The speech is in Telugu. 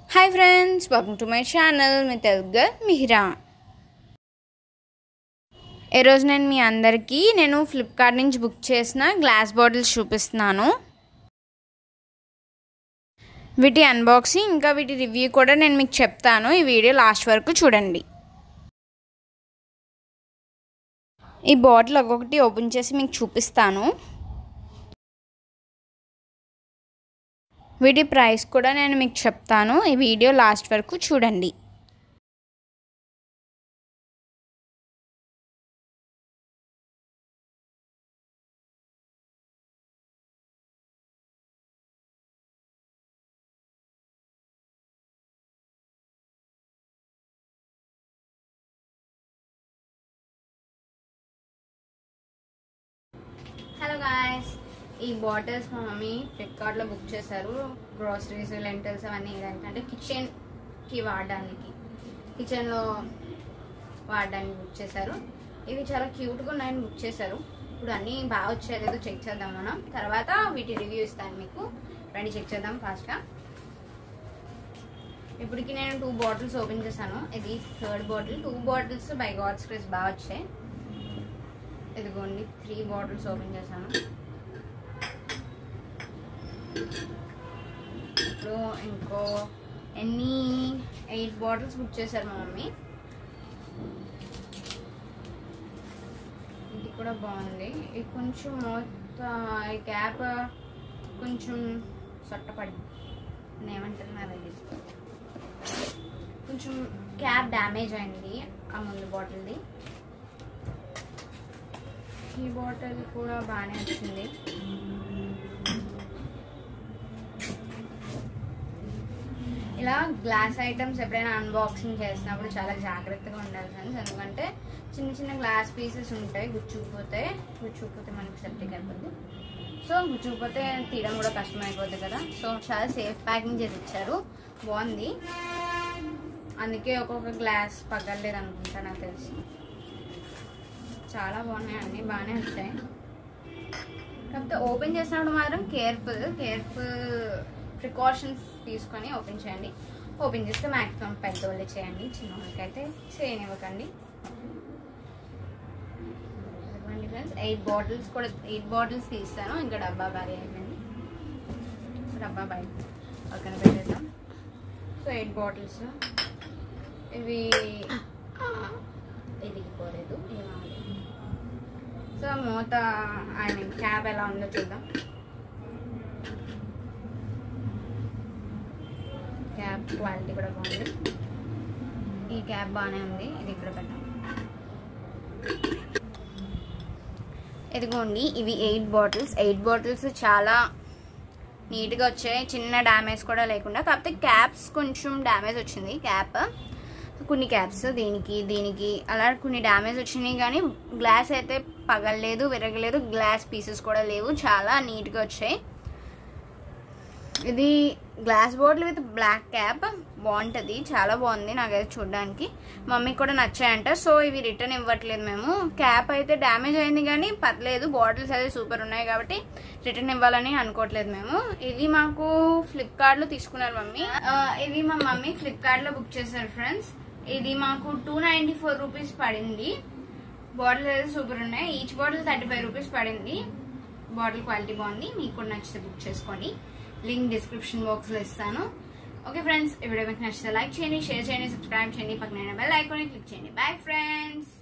Hi friends, welcome to my channel. మీ తెలుగు గర్ల్ మిహిరా. ఈరోజు మీ అందరికీ నేను ఫ్లిప్కార్ట్ నుంచి బుక్ చేసిన గ్లాస్ బాటిల్స్ చూపిస్తున్నాను. వీటి అన్బాక్సింగ్ ఇంకా వీటి రివ్యూ కూడా నేను మీకు చెప్తాను. ఈ వీడియో లాస్ట్ వరకు చూడండి. ఈ బాటిల్ ఒక్కొక్కటి ఓపెన్ చేసి మీకు చూపిస్తాను. వీటి ప్రైస్ కూడా నేను మీకు చెప్తాను. ఈ వీడియో లాస్ట్ వరకు చూడండి. హలో గాయస్, ఈ బాటిల్స్ మా మమ్మీ ఫ్లిప్కార్ట్లో బుక్ చేశారు. గ్రోసరీస్, లెంటల్స్ అవన్నీ వేయడానికి, కిచెన్కి వాడడానికి, కిచెన్లో వాడడానికి బుక్ చేశారు. ఇవి చాలా క్యూట్గా ఉన్నాయని బుక్ చేశారు. ఇప్పుడు అన్నీ బాగా వచ్చాయో చెక్ చేద్దాం మనం. తర్వాత వీటి రివ్యూ ఇస్తాను మీకు. రండి చెక్ చేద్దాం ఫాస్ట్గా. ఇప్పటికి నేను 2 బాటిల్స్ ఓపెన్ చేశాను. ఇది 3rd bottle. 2 bottles by God's grace బాగా వచ్చాయి. ఇదిగోండి 3 బాటిల్స్ ఓపెన్ చేశాను. ఇప్పుడు ఇంకో 8 బాటిల్స్ బుక్ చేశారు మా మమ్మీ. ఇది కూడా బాగుంది. ఇది కొంచెం ఈ క్యాప్ కొంచెం సొట్టపడి ఏమంటున్నారు, అది కొంచెం క్యాప్ డ్యామేజ్ అయింది ఆ ముందు బాటిల్ది. ఈ బాటిల్ కూడా బాగానే వచ్చింది. ఇలా గ్లాస్ ఐటమ్స్ ఎప్పుడైనా అన్బాక్సింగ్ చేసినప్పుడు చాలా జాగ్రత్తగా ఉండాలి ఫ్రెండ్స్. ఎందుకంటే చిన్న చిన్న గ్లాస్ పీసెస్ ఉంటాయి. గుచ్చుకుపోతే మనకి సెప్టిక్ అయిపోద్ది. సో గుచ్చుకుపోతే తీయడం కూడా కష్టం అయిపోద్ది కదా. సో చాలా సేఫ్ ప్యాకింగ్ చేసి ఇచ్చారు. బాగుంది. అందుకే ఒక్కొక్క గ్లాస్ పగలలేదు అనుకుంటా నాకు తెలిసి. చాలా బాగున్నాయి, అన్నీ బాగానే వచ్చాయి. కాకపోతే ఓపెన్ చేసినప్పుడు మాత్రం కేర్ఫుల్ ప్రికాషన్స్ తీసుకొని ఓపెన్ చేయండి. ఓపెన్ చేస్తే మ్యాక్సిమం పెద్దవాళ్ళే చేయండి, చిన్నవాళ్ళకి అయితే చేయనివ్వకండి. ఇవ్వండి ఫ్రెండ్స్, 8 బాటిల్స్ తీస్తాను. ఇంకా డబ్బా భారీ అయిపోయింది. డబ్బా బయట పక్కన పెట్టేద్దాం. సో 8 బాటిల్స్ ఇవి ఎదిగిపోలేదు. సో మూత క్యాప్ ఎలా ఉందో చూద్దాం. క్యాప్ క్వాలిటీ కూడా బాగుంది. ఈ క్యాప్ బాగానే ఉంది. ఇది ఇక్కడ పెట్టాం. ఇదిగోండి, ఇవి 8 బాటిల్స్ చాలా నీట్గా వచ్చాయి. చిన్న డ్యామేజ్ కూడా లేకుండా. కాకపోతే క్యాప్స్ కొంచెం డ్యామేజ్ వచ్చింది. కొన్ని క్యాప్స్ దీనికి అలా కొన్ని డ్యామేజ్ వచ్చినాయి. కానీ గ్లాస్ అయితే పగలలేదు, విరగలేదు. గ్లాస్ పీసెస్ కూడా లేవు. చాలా నీట్గా వచ్చాయి. ఇది glass bottle with black cap బాగుంటుంది. చాలా బాగుంది నాకైతే చూడడానికి. మమ్మీకి కూడా నచ్చాయంట. సో ఇవి రిటర్న్ ఇవ్వట్లేదు మేము. క్యాప్ అయితే డ్యామేజ్ అయింది కానీ పర్లేదు. బాటిల్స్ అయితే సూపర్ ఉన్నాయి కాబట్టి రిటర్న్ ఇవ్వాలని అనుకోవట్లేదు మేము. ఇది మాకు ఫ్లిప్కార్ట్లో తీసుకున్నారు మమ్మీ. ఇది మా మమ్మీ ఫ్లిప్కార్ట్లో బుక్ చేశారు ఫ్రెండ్స్. ఇది మాకు 294 రూపీస్ పడింది. బాటిల్స్ అయితే సూపర్ ఉన్నాయి. ఈచ్ బాటిల్ 35 రూపీస్ పడింది. బాటిల్ క్వాలిటీ బాగుంది. మీకు కూడా నచ్చితే బుక్ చేసుకోండి. లింక్ డిస్క్రిప్షన్ బాక్స్ లో ఇస్తాను. ఓకే ఫ్రెండ్స్, ఈ వీడియో మీకు నచ్చితే లైక్ చేయండి, షేర్ చేయండి, సబ్స్క్రైబ్ చేయండి, పక్కన బెల్ ఐకాన్ క్లిక్ చేయండి. Bye friends.